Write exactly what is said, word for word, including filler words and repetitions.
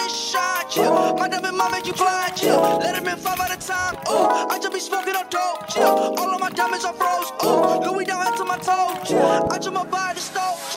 this shot, chill. My diamond mom make you blind, chill. Let him in five at a time, ooh. I just be smoking on dope, chill. All of my diamonds are froze, ooh. Louis down to my toes, chill. I just my body stove.